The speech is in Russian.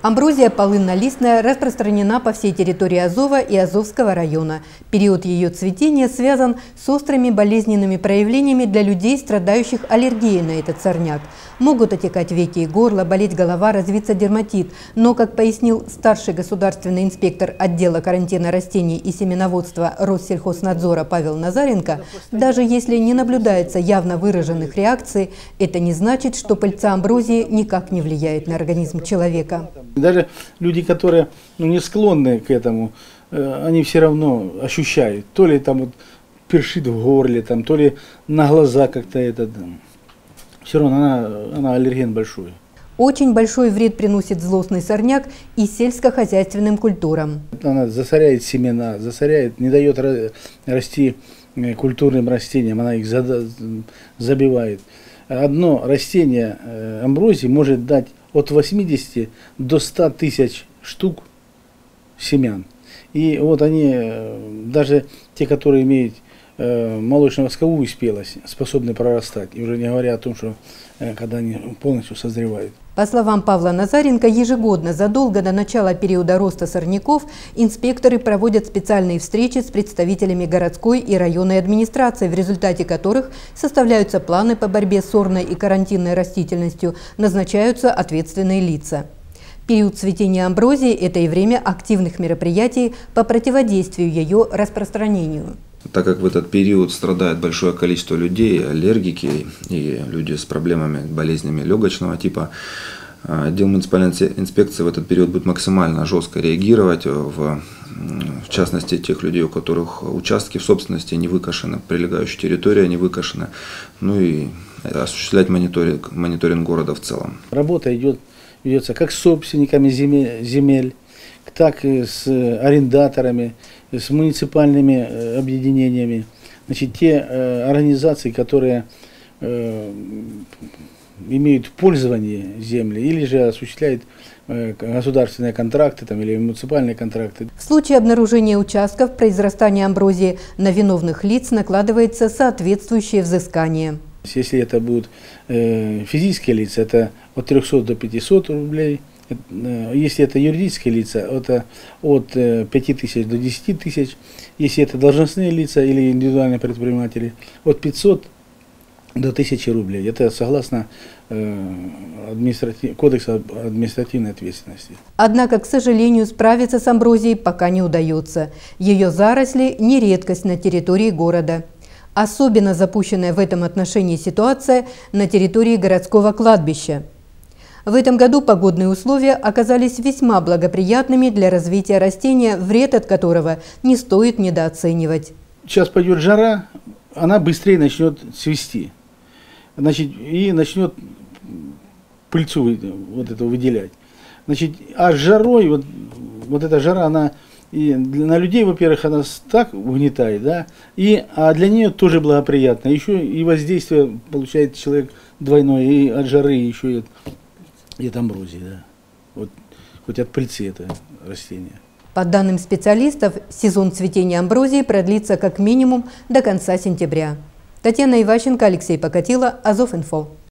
Амброзия полынно-листная распространена по всей территории Азова и Азовского района. Период ее цветения связан с острыми болезненными проявлениями для людей, страдающих аллергией на этот сорняк. Могут отекать веки и горло, болеть голова, развиться дерматит. Но, как пояснил старший государственный инспектор отдела карантина растений и семеноводства Россельхознадзора Павел Назаренко, даже если не наблюдается явно выраженных реакций, это не значит, что пыльца амброзии никак не влияет на организм человека. Даже люди, которые не склонны к этому, они все равно ощущают. То ли там вот першит в горле, там, то ли на глаза как-то это. Все равно она аллерген большой. Очень большой вред приносит злостный сорняк и сельскохозяйственным культурам. Она засоряет семена, засоряет, не дает расти культурным растениям, она их забивает. Одно растение амброзии может дать от 80 до 100 тысяч штук семян. И вот они, даже те, которые имеют молочно-восковую спелость, способны прорастать. И уже не говоря о том, что когда они полностью созревают. По словам Павла Назаренко, ежегодно, задолго до начала периода роста сорняков, инспекторы проводят специальные встречи с представителями городской и районной администрации, в результате которых составляются планы по борьбе с сорной и карантинной растительностью, назначаются ответственные лица. Период цветения амброзии – это и время активных мероприятий по противодействию ее распространению. Так как в этот период страдает большое количество людей, аллергики и люди с проблемами, болезнями легочного типа, отдел муниципальной инспекции в этот период будет максимально жестко реагировать, в частности тех людей, у которых участки в собственности не выкошены, прилегающая территория не выкошена, ну и осуществлять мониторинг города в целом. Работа ведется как с собственниками земель, так и с арендаторами, с муниципальными объединениями. Значит, те организации, которые имеют в пользовании земли или же осуществляют государственные контракты там, или муниципальные контракты. В случае обнаружения участков произрастания амброзии на виновных лиц накладывается соответствующее взыскание. Если это будут физические лица, это от 300 до 500 рублей. Если это юридические лица, это от 5000 до 10 тысяч. Если это должностные лица или индивидуальные предприниматели, от 500 до 1000 рублей. Это согласно Кодексу административной ответственности. Однако, к сожалению, справиться с амброзией пока не удается. Ее заросли – не редкость на территории города. Особенно запущенная в этом отношении ситуация на территории городского кладбища. В этом году погодные условия оказались весьма благоприятными для развития растения, вред от которого не стоит недооценивать. Сейчас пойдет жара, она быстрее начнет цвести. Значит, и начнет пыльцу вот эту выделять. Значит, а с жарой, вот эта жара, она и на людей, во-первых, она так угнетает, да, а для нее тоже благоприятно. Еще и воздействие получает человек двойное, и от жары, еще и от амброзии, да. Вот, хоть от пыльцы это растение. По данным специалистов, сезон цветения амброзии продлится как минимум до конца сентября. Татьяна Иващенко, Алексей Покатило, Азов-Инфо.